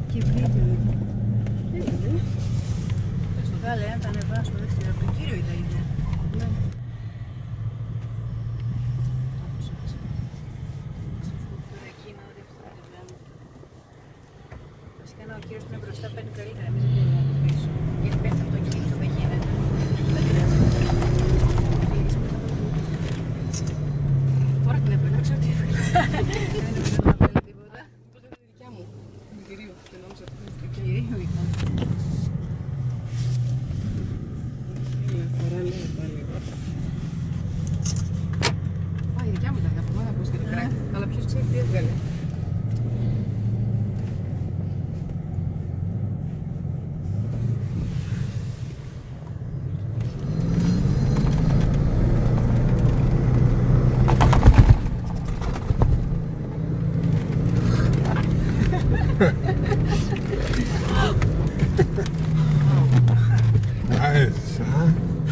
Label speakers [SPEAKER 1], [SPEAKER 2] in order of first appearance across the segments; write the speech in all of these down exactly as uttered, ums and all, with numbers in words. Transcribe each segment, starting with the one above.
[SPEAKER 1] και βίντεο. Στο κάλε, αν τα ανεβάσουμε δεύτερα από τον κύριο είδα είναι. Τώρα εκείνο δεύτερα δεν βγάλω. Βασικά ο κύριος που είναι μπροστά παίρνει καλύτερα, εμείς δεν μπορούμε να πίσω. Γιατί πέφτει αυτό και αυτό δεν γίνεται. Δεν πειράζει. Τώρα την έπαιρνα, ξέρω τι έφερε. Δεν έπαιρνα να βγάλει τίποτα. Τότε ήταν δικιά μου. Την κυρίου και νόμιζα ότι είναι δικιά μου. Κυρίου ήταν. Φορά λέει πάλι. Α, η δικιά μου ήταν από μάνα πως και την κράκη. Αλλά ποιος ξέρει τι έβγαλε.
[SPEAKER 2] Nice, huh?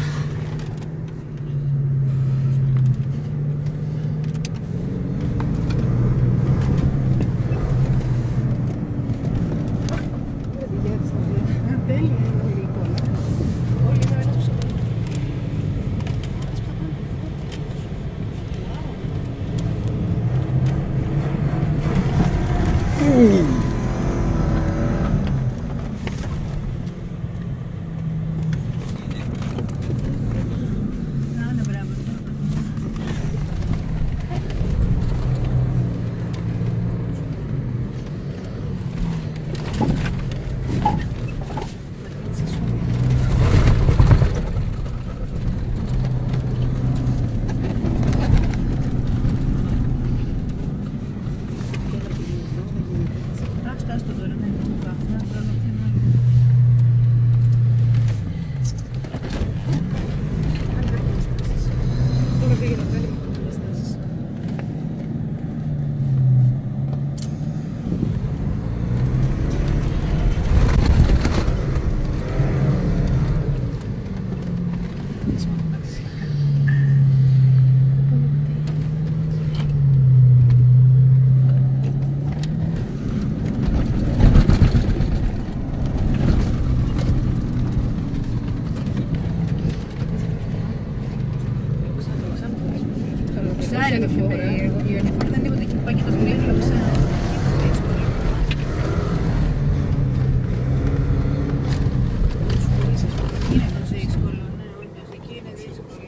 [SPEAKER 2] Ψάρι είναι πιο περίεργο. Η ανηφόρα δεν είναι τίποτα εκεί που πάει και το στρίζει το ψάρι. Είναι το δύσκολο, ναι, όντως εκεί είναι δύσκολο.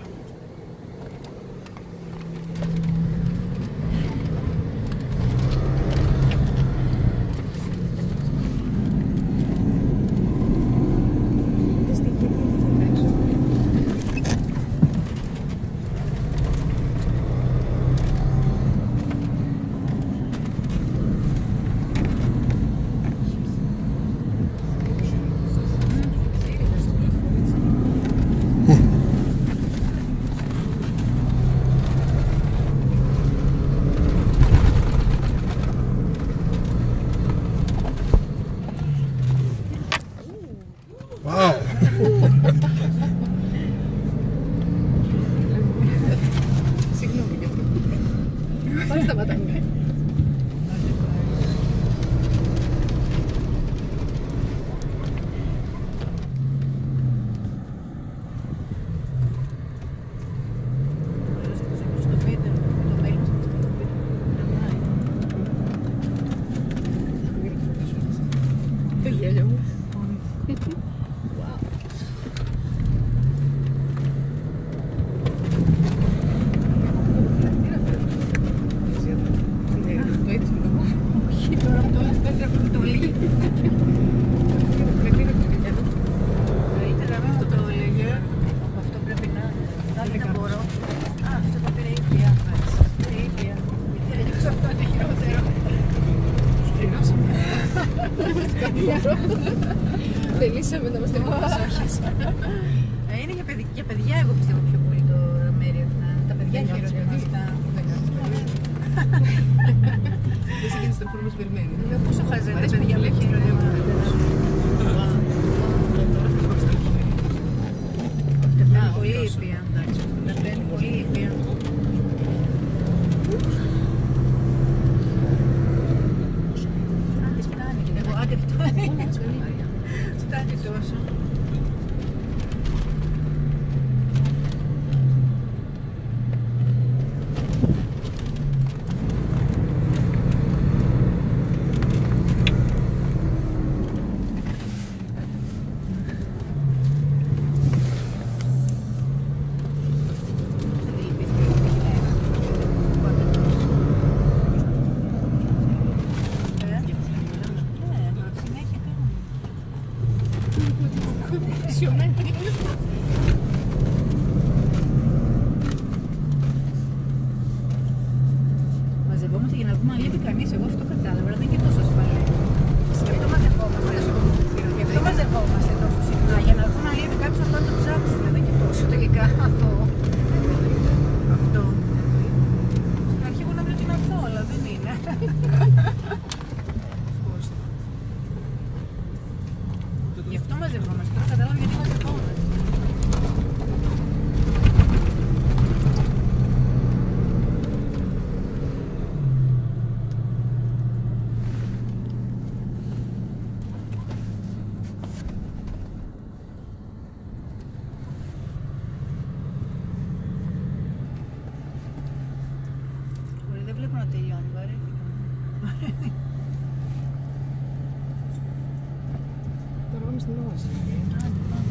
[SPEAKER 2] Wow.
[SPEAKER 1] Συγγνώμη γι' αυτό. Πάλι σταματάμε. Το γέλιο μου. Θελήσαμε να είμαστε μόνος. Είναι για παιδιά, για παιδιά εγώ πιστεύω πιο πολύ το μέρη αυτά. Τα παιδιά χαίρονται με αυτά. Δεν συγκίνησε το που μας περιμένει. Πόσο χαζεύει τα παιδιά που χαίρονται με αυτά. Πολύ ήπια. Πολύ ήπια. Αν της φτάνει. Εγώ άντε φτάνει.
[SPEAKER 2] Μα λείπει κανείς, εγώ αυτό κατάλαβα, δεν είναι και τόσο ασφαλή.
[SPEAKER 1] Γι' αυτό μαζευόμαστε. Γι' αυτό μαζευόμαστε τόσο συχνά. Για να δουν αν λείπει κάποιος να πάνε να το ψάξουν. Δεν και τόσο τελικά αθώο. Αυτό. Στην αρχή εγώ νόμιζα ότι είναι αθώο, αλλά δεν είναι. Γι' αυτό μαζευόμαστε. Τώρα κατάλαβα γιατί μαζευόμαστε. Δεν βλέπω να τελειώνει, βαρέθηκα.
[SPEAKER 3] Τώρα πάμε στην Όαση.
[SPEAKER 1] Άντε, πάμε.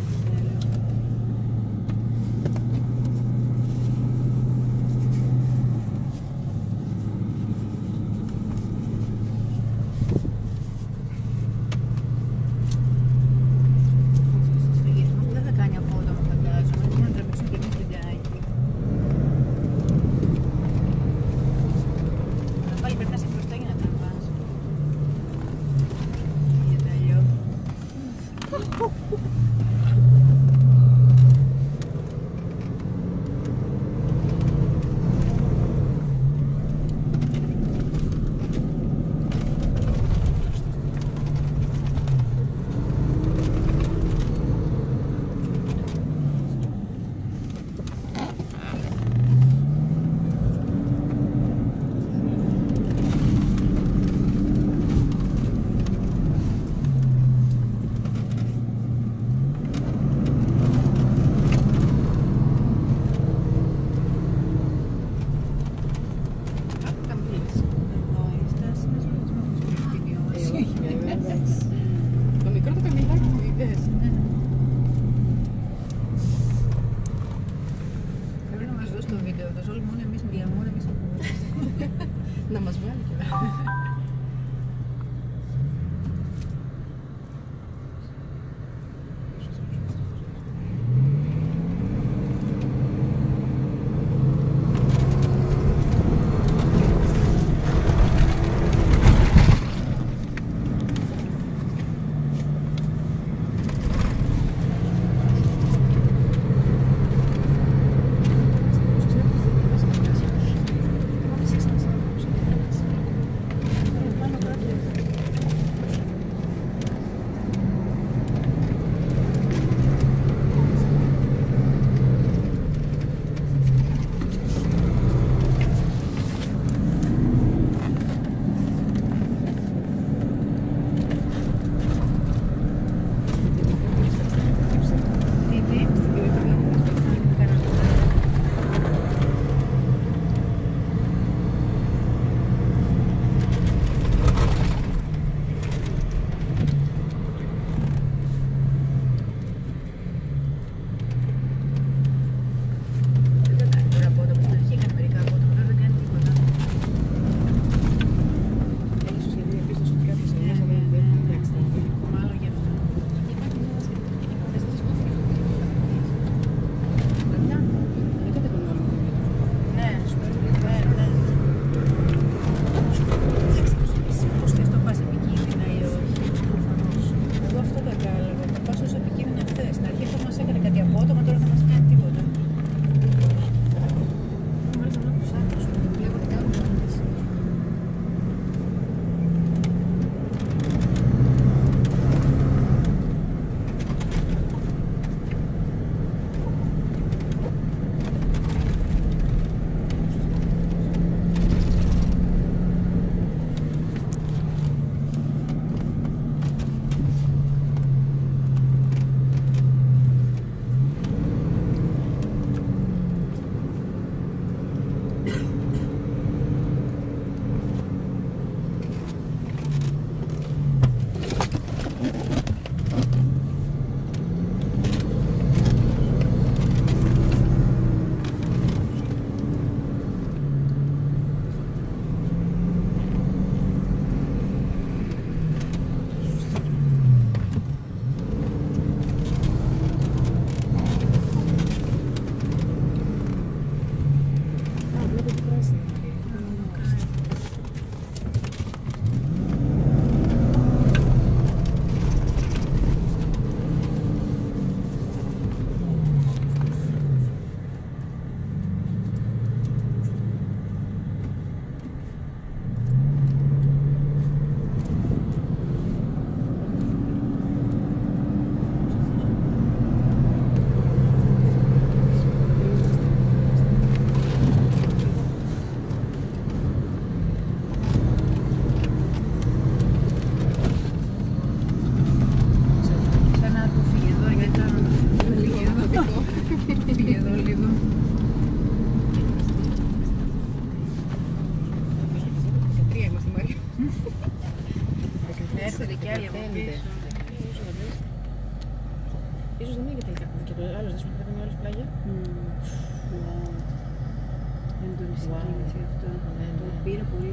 [SPEAKER 1] Στο γύρισμα δεν θα κάνει απότομα, φαντάζομαι. Πρέπει να τραβήξουμε και εμείς βιντεάκι. Αλλά πάλι πρέπει να είσαι μπροστά για να τραβάς. Για τα αλλιώ. Εδώ η στάση μας νομίζω ότι έχει τελειώσει.
[SPEAKER 3] Όχι, βέβαια, εντάξει. Το μικρό το καμιλάκι που είδες.
[SPEAKER 1] Πρέπει να μας δώσει το βίντεο, το όλοι μόνο εμείς μιλάμε, μόνο εμείς ακούμε.
[SPEAKER 3] Να μας βγάλει κιόλας.
[SPEAKER 1] Έρχονται κι άλλοι από πίσω.
[SPEAKER 3] Ίσως δεν είναι γιατί και το άλλο δεν σου πει άλλος πλάγια.
[SPEAKER 1] Δεν το συγκίνησε αυτό. Το πήρε πολύ.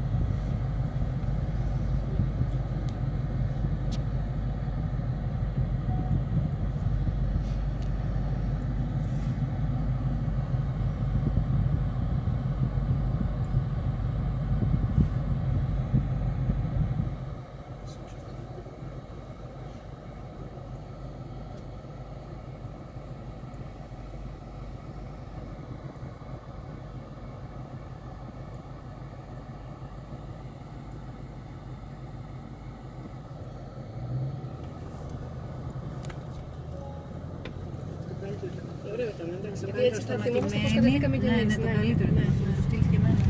[SPEAKER 3] Ωραίο ήταν, εντάξει. Γιατί έτσι θα θυμόμαστε πως κατεβήκαμε και εμείς.
[SPEAKER 1] Ναι, το καλύτερο. Να το στείλεις και εμένα.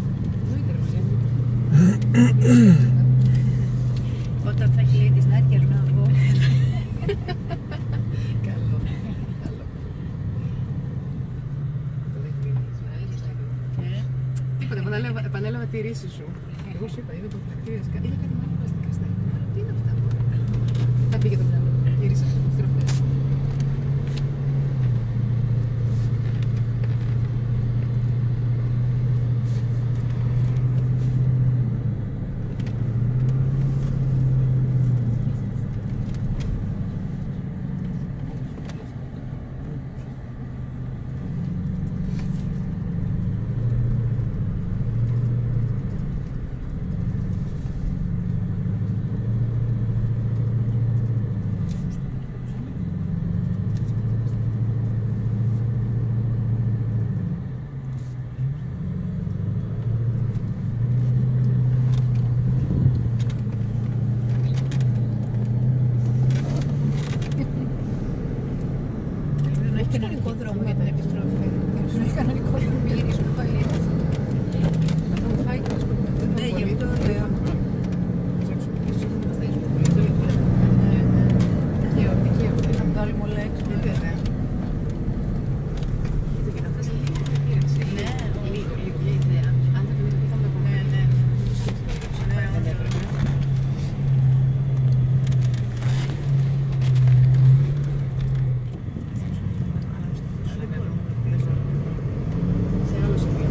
[SPEAKER 1] Όταν θα έχει λέει της Νάτια, γερνάω εγώ.
[SPEAKER 3] Καλό. Τίποτα, επανέλαβα τη ρίση σου. Εγώ σου είπα, είδα από τα κτίρια. Είδα κάτι μάλλον πλαστικά στα ίχνη. Τι είναι αυτά τώρα. Θα πήγε το μυαλό. Γύρισα στροφές.
[SPEAKER 1] Κανονικό δρόμο για την επιστροφή. Δεν έχει κανονικό δρόμο για γυρίσουμε πάλι έτσι.
[SPEAKER 3] Αυτό μου φάει και
[SPEAKER 1] Ναι, γι' αυτό λέω. Να βγάλουμε όλα έξω.
[SPEAKER 3] Λίγο, λίγο, μια ιδέα. Αν δεν είναι θα με πούμε. Σε άλλο σημείο.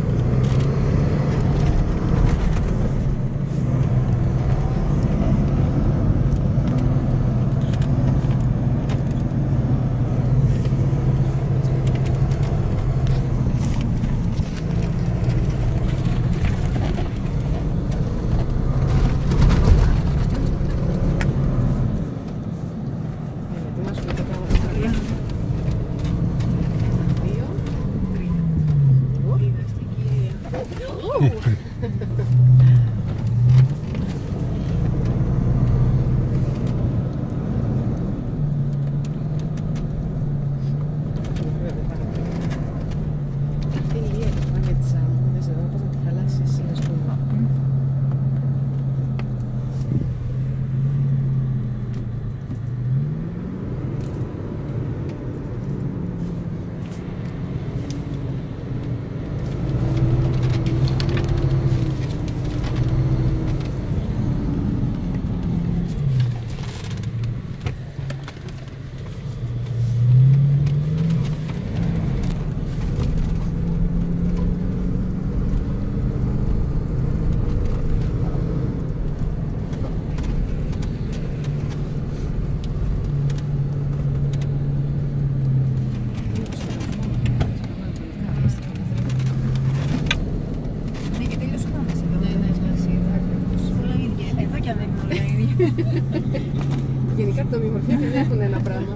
[SPEAKER 3] Γενικά το μημορφία δεν έχουν ένα πράγμα.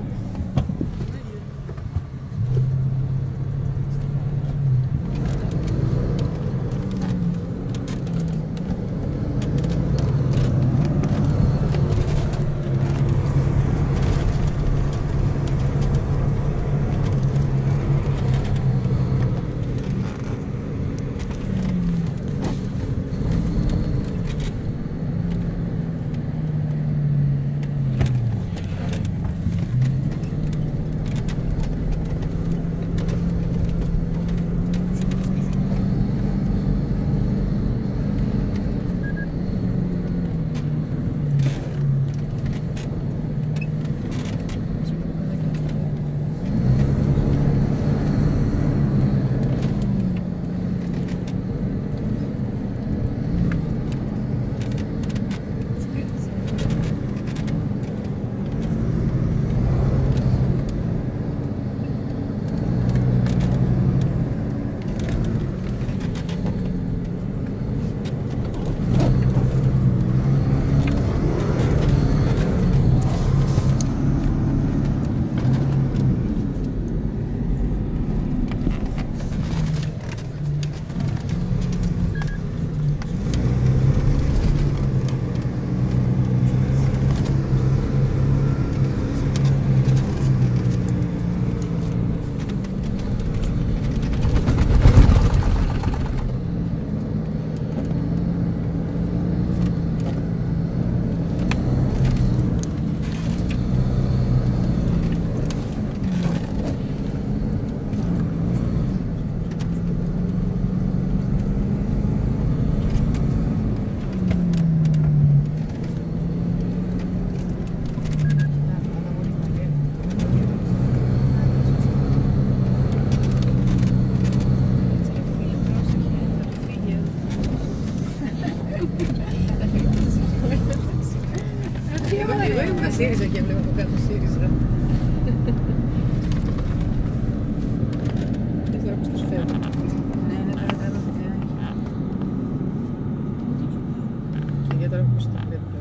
[SPEAKER 3] ΣΥΡΙΖΑ και βλέπω από κάτω ΣΥΡΙΖΑ. Θες τώρα πως τους φεύγω.
[SPEAKER 1] Ναι, ναι, τώρα θα δω βιντεάκι.
[SPEAKER 3] Και για τώρα πως το βλέπω.